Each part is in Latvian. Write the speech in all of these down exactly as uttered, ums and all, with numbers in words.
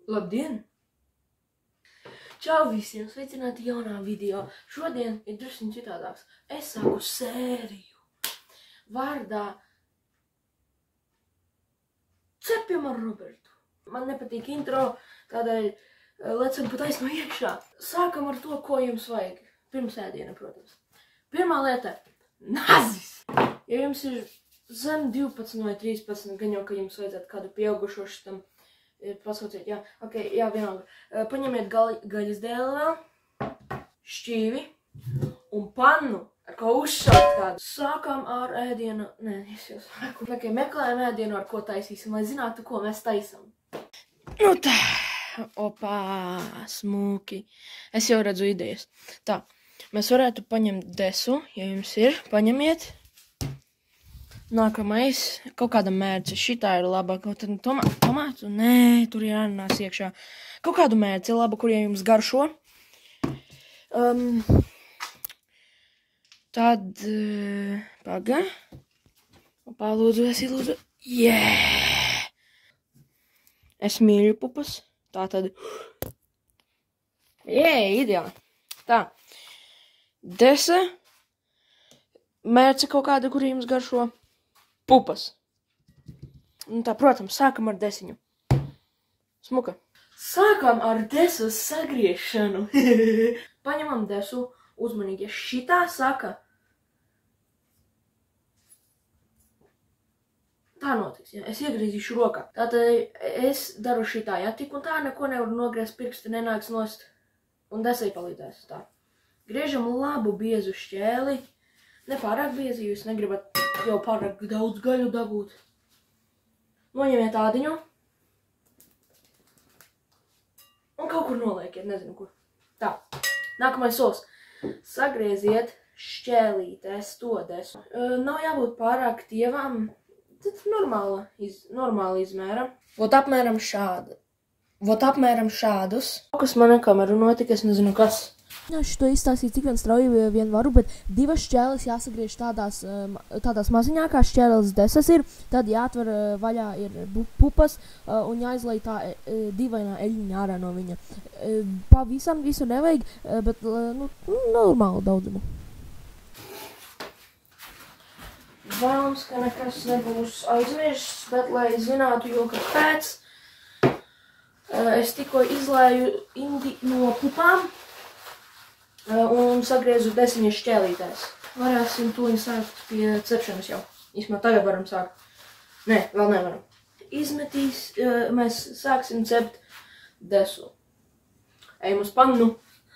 Labdien! Čau visiem, sveicināti jaunā video. Šodien ir drusku citādāks. Es sāku sēriju vārdā Cepjam ar Robertu. Man nepatīk intro, tādēļ lecam pa taisno iekšā. Sākam ar to, ko jums vajag. Pirms ēdiena, protams. Pirmā lieta – nazis! Ja jums ir zem divpadsmit vai trīspadsmit, gan jau, ka jums vajadzētu kādu pieaugušo šitam pasauciet, jā, ok, jā, vienalga. Paņemiet gaļas dēli vēl, šķīvi un pannu, ar ko uzšaukt kādu. Sākam ar ēdienu, nē, es jau sāku. Ok, meklējam ēdienu, ar ko taisīsim, lai zinātu, ko mēs taisam. Nu tā, opā, smūki. Es jau redzu idejas. Tā, mēs varētu paņemt desu, ja jums ir, paņemiet. Nākamais, kaut kāda mērce, šitā ir laba, kaut tad tomā, tomātu, nē, tur ir ananas iekšā. Kaut kādu mērce laba, kur ja jums garšo. Um, tad, uh, paga, palūdzu, es ilūdzu, yeah! Es mīļu pupas, tā tad, yeah, ideāli. Tā, desa, mērce kaut kāda, kur jums garšo. Pupas. Un tā, protams, sākam ar desiņu. Smuka. Sākam ar desu sagriešanu. Paņemam desu uzmanīgi. Ja šitā saka, tā notiks, ja? Es iegriezīšu rokā. Tātad es daru šitā, ja? Tik un tā neko nevaru nogriezt, pirksti nenāks nost. Un desai palīdzēs. Tā. Griežam labu biezu šķēli. Nepārāk biezi, jūs negribat jau pārāk daudz gaļu dabūt. Noņemiet ādiņu. Un kaut kur noliekiet, nezinu kur. Tā, nākamais solis. Sagrieziet šķēlītēs to desu. Nav jābūt pārāk tievām, tad normāla, iz, normāla izmēra. Vot apmēram šāda. Vot apmēram šādus. Kas man ar kameru notika, es nezinu kas. Mēģināšu to izstāstīt, cik vien strauji vien varu, bet divas šķēles jāsagriež tādās, tādās maziņākās šķēles desas ir, tad jāatver vaļā ir pupas un jāizlai tā dīvainā eļņa ārā no viņa. Pavisam visu nevajag, bet nu, normālu daudzumu. Vēlams, ka nekas nebūs aizmirsts, bet lai zinātu, jo kāpēc, es tikko izlēju indi no pupām. Un sagriezu desiņas šķēlītēs. Varēsim tūlīt sākt pie cepšanas jau. Īsmā tagad varam sākt. Nē, vēl nevaram. Izmetīs, mēs sāksim cept desu. Ejam uz pannu.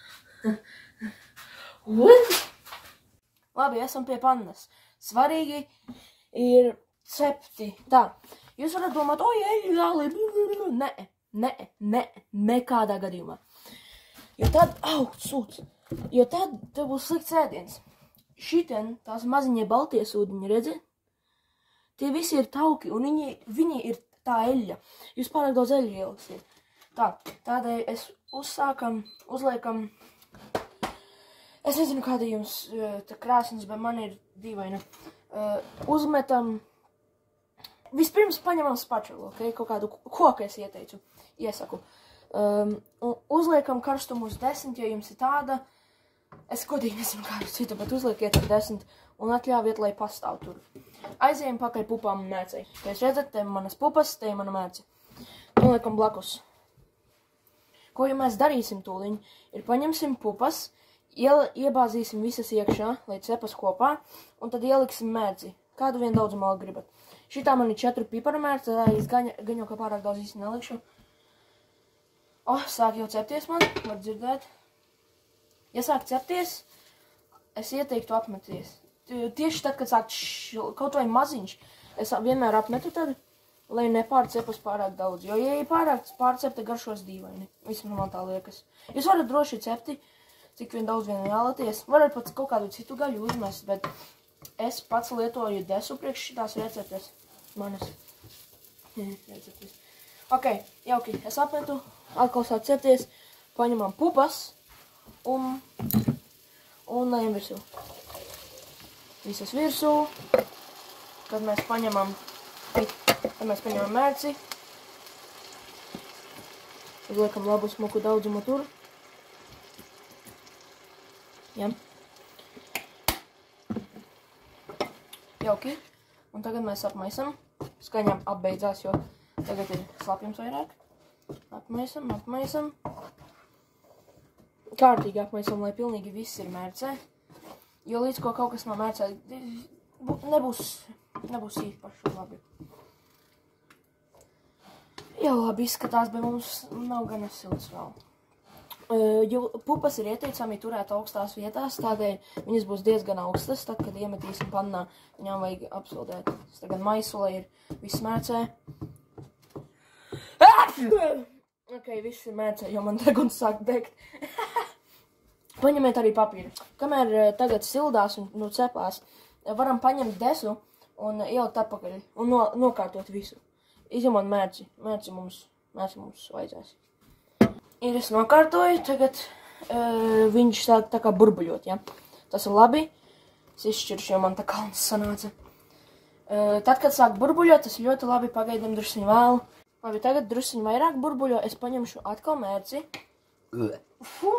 Labi, esam pie pannas. Svarīgi ir cepti. Tā, jūs varat domāt, oi, eļļu zāli. Nē, nē, nē, nekādā gadījumā. Jo tad, au, sūds. Jo tad tev būs slikts ēdiens. Šitien tās maziņie baltie sūdiņi, redzi? Tie visi ir tauki, un viņi, viņi ir tā eļļa. Jūs pārāk daudz eļļu ieliksiet. Tā, tādēļ es uzsākam, uzliekam, es nezinu, kāda jums tā krāsnes, bet man ir dīvaina. Uh, uzmetam, vispirms paņemam spačulu, ok? Kaut kādu koku es ieteicu, iesaku. Um, un uzliekam karstumu uz desmit, ja jums ir tāda. Es godīgi nezinu kādu citu, bet uzliekiet ar desmit un atļāviet, lai pastāv tur. Aizējam pakaļ pupām un mērcei. Kā jūs redzat, te manas pupas, te mana mērce. Noliekam blakus. Ko jau mēs darīsim tūliņ, ir paņemsim pupas, iel, iebāzīsim visas iekšā, lai cepas kopā, un tad ieliksim mērci. Kādu vien daudzumu gribat. Šitā man ir četru piparu mērce, tā es gaņu, gaņu, ka pārāk daudz īsti nelikšu. O, oh, sāk jau cepties man, var dzirdēt. Ja sāk cepties, es ieteiktu apmeties. Tieši tad, kad sāk šil, kaut vai maziņš, es vienmēr apmetu tad, lai nepārcepas pārāk daudz. Jo, ja ir pārāk pārcepta, garšos dīvaini. Vismaz man tā liekas. Jūs varat droši cepti, cik vien daudz vien vēlaties. Varat pat kaut kādu citu gaļu uzmest, bet es pats lietoju desu priekš šitās receptes. Manas receptes. Ok, jauki, es apmetu, atkal sāk cepties, paņemam pupas un, un lejam virsū. Visas virsū, tad mēs paņemam, tad mēs paņemam mērci, Uzliekam labu smuku daudzumu tur. Ja. Jauki. Un tagad mēs apmaisam. Skaņām apbeidzās, jo tagad ir slapjums vairāk. Apmaisam, apmaisam. Kārtīgi apmaisam, lai pilnīgi viss ir mērcē. Jo līdz ko kaut kas nav mērcē, nebūs, nebūs īpaši labi. Jā, labi izskatās, bet mums nav gana silts vēl. Uh, pupas ir ieteicami turēt augstās vietās, tādēļ viņas būs diezgan augstas, tad, kad iemetīsim pannā, viņām vajag apsildēt. Tagad maisu, lai ir viss mērcē. Ok, viss ir mērcē, jo man deguns sāk degt. Paņemiet arī papīru. Kamēr tagad sildās un nu, cepās, varam paņemt desu un ielikt atpakaļ un no, nokārtot visu. Izņemot mērci. Mērci mums, mērci mums vajadzēs. Ir es nokārtoju, tagad uh, viņš sāk tā kā burbuļot, ja? Tas ir labi. Es izšķiršu, jo man tā kalns sanāca. Uh, tad, kad sāk burbuļot, tas ļoti labi, pagaidam drusciņu vēl. Labi, tagad drusciņu vairāk burbuļo, es paņemšu atkal mērci. Fu.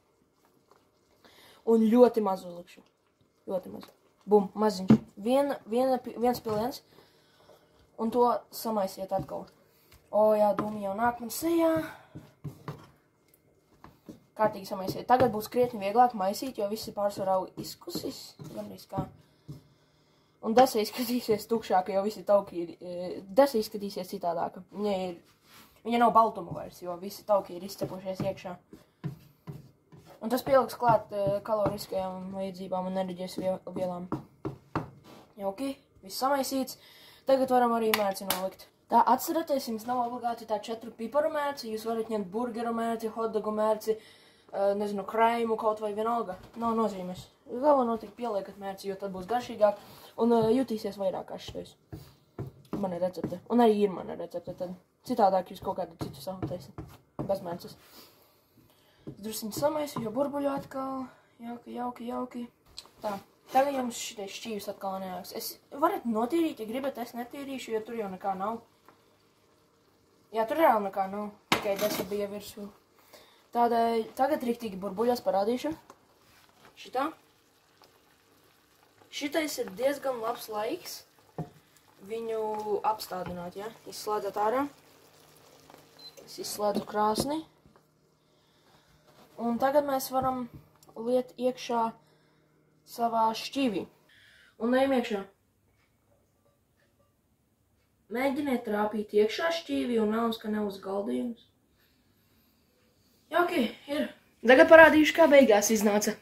Un ļoti maz uzlikšu. Ļoti maz. Bum, maziņš. Viena, viena, viens piliens. Un to samaisiet atkal. O, jā, dūmi jau nāk man sejā. Kārtīgi samaisiet. Tagad būs krietni vieglāk maisīt, jo visi pārsvarā izkusis. Gandrīz kā. Un desa izskatīsies tukšāka, jo visi tauki ir... Desa izskatīsies citādāka. Viņa ir... Viņa nav baltuma vairs, jo visi tauki ir izcepušies iekšā. Un tas pieliks klāt kaloriskajām vajadzībām un enerģijas vielām. Jauki, viss samaisīts. Tagad varam arī mērci nolikt. Tā atceraties, jums nav obligāti tā četru piparu mērci. Jūs varat ņemt burgeru mērci, hotdogu mērci, nezinu, kraimu kaut vai vienalga. Nav nozīmes. Galvā notiek pieliekat mērci, jo tad būs garšīgāk un jutīsies vairāk kā šitais. Mana recepte. Un arī ir mana recepte. Tad citādāk jūs kaut kādu citu sahotēsi. Bez mērces. Drusciņi samaisu, jo burbuļu atkal. Jauki, jauki, jauki. Tā. Tagad jums šitais šķīvis atkal neāks. Es varat notīrīt, ja gribat, es netīrīšu, jo tur jau nekā nav. Jā, tur jau nekā nav. Tikai desa bija virsū. Tādēļ tagad riktīgi burbuļos parādīšu. Šitā. Šitais ir diezgan labs laiks viņu apstādināt, ja? Izslēdzat ārā. Es izslēdzu krāsni. Un tagad mēs varam liet iekšā savā šķīvī. Un ejam iekšā. Mēģiniet trāpīt iekšā šķīvī un melns, ka neuzgaldījums. Jā, ok, ir. Tagad parādīšu, kā beigās iznāca.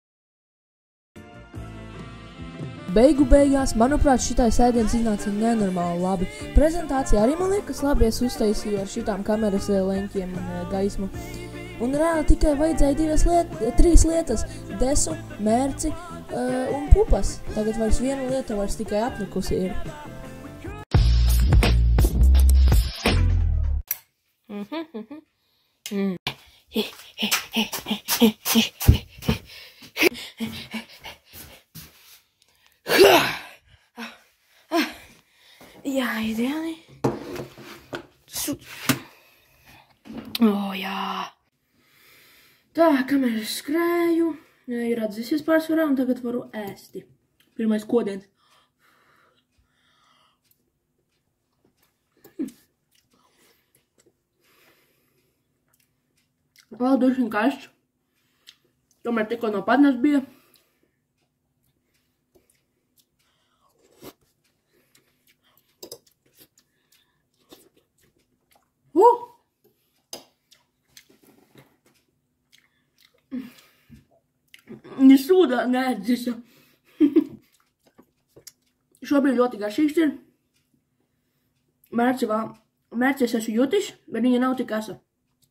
Beigu beigās, manuprāt, šitais ēdiens iznāca nenormāli labi. Prezentācija arī, man liekas, labi es uztaisīju ar šitām kameras leņķiem un gaismu. Un reāli tikai vajadzēja divas lietas, trīs lietas – desu, mērci uh, un pupas. Tagad vairs viena lieta vairs tikai atlikusi ir. Mm. Jā, ideāli. O, jā. Tā, kamēr es skrēju, ir atzīsies pārsvarā un tagad varu ēsti. Pirmais kodiens. Vēl dušiņ karšs. Tomēr tikko no padnes bija. Uh! Ni sūdā neatdzisa. Šobrīd ļoti garšīgs ir. Mērci vēl. Mērci es esmu jutis, bet viņa nav tik asa.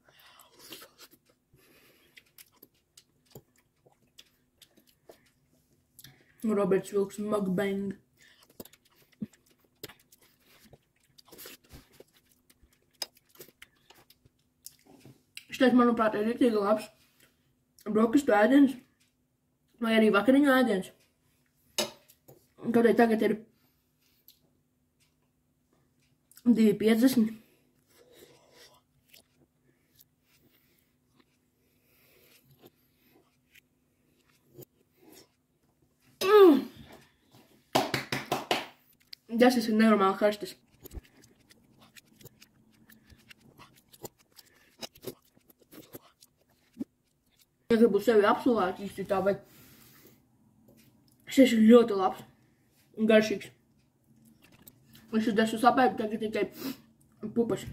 Roberts Vilks mukbang. Šitais, manuprāt, ir riktīgi labs brokastu ēdiens vai arī vakariņu ēdiens. Kaut arī tagad ir divi piecdesmit. Tas ir nenormāli karstas. Negribu sevi apsulēt īsti tā, bet šis ir ļoti labs un garšīgs. Un šis desu sapēdu tagad tikai pupas.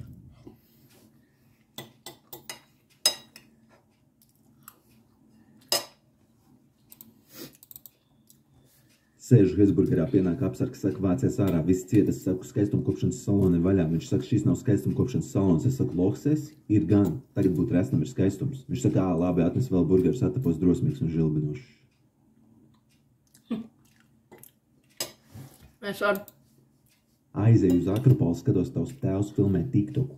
Sēžu Hesburgerā, pienāk apsargs, saka, vācies ārā, viss ciet, es saku, skaistumkopšanas saloni vaļā. Viņš saka, šis nav skaistumkopšanas salons. Es saku, lohsēs, ir gan, tagad būtu resnam ir skaistums. Viņš saka, ā, labi, atnes vēl burgerus, atapos drosmīgs un žilbinošs. Hm. Es varu. Aizēju uz Akropolu, skatos tavs tēvs filmē TikToku.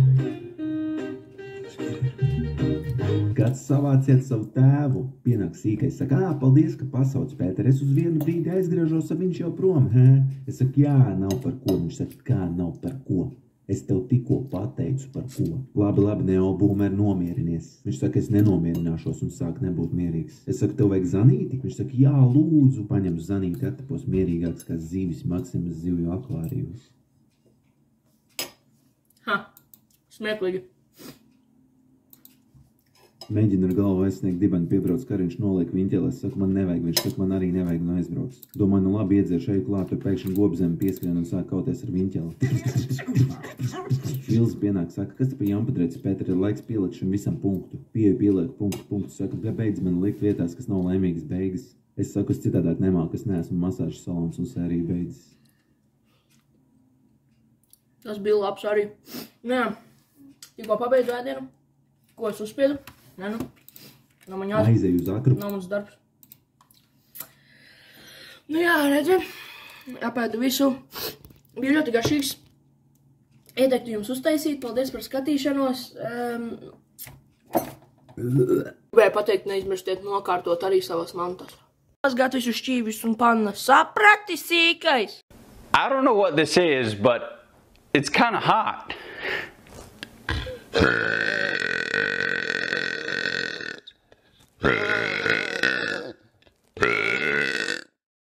Kāds savāciet savu tēvu, pienāk sīkais, saka, ā, paldies, ka pasauc, Pēter, es uz vienu brīdi aizgriežos, viņš jau prom, hē? Es saku, jā, nav par ko, viņš saka, kā nav par ko? Es tev tikko pateicu par ko. Labi, labi, neobūmēr nomierinies. Viņš saka, es nenomierināšos un sāk nebūt mierīgs. Es saku, tev vajag zanīti? Viņš saka, jā, lūdzu, paņem zanīti, atapos mierīgāks kā zivis Maksimas zivju akvārijos. Ha, smieklīgi. Mēģinu ar galvu aizsniegt dibeni, piebrauc kariņš, noliek viņķeli, es saku, man nevajag, viņš saka, man arī nevajag, un aizbrauc. Domāju, nu labi, iedzēšu eju klāt, tur pēkšņi gobzemi pieskrien un sāk kauties ar viņķeli. Ilzi pienāk, saka, kas te pa jampadreicis, Pēter, ir laiks pielikt šim visam punktu. Pieeju pielieku punktu, punktu, saka, beidz man likt vietās, kas nav laimīgas beigas. Es saku, es citādāk nemāku, es neesmu masāžas salons un sērija beidzis. Tas bija labs arī. Nē, tikko pabeidzu ēdienu, ko es uzspiedu. Nē, nu, nav man jāsaka. Aizēju uz Akru. Nav mans darbs. Nu jā, redzi, apēdu visu. Bija ļoti garšīgs. Ieteiktu jums uztaisīt. Paldies par skatīšanos. Um, gribēju pateikt, neizmirstiet nokārtot arī savas mantas. Mazgāt visu šķīvis un pannas. Saprati, sīkais! I don't know what this is, but it's kind of hot.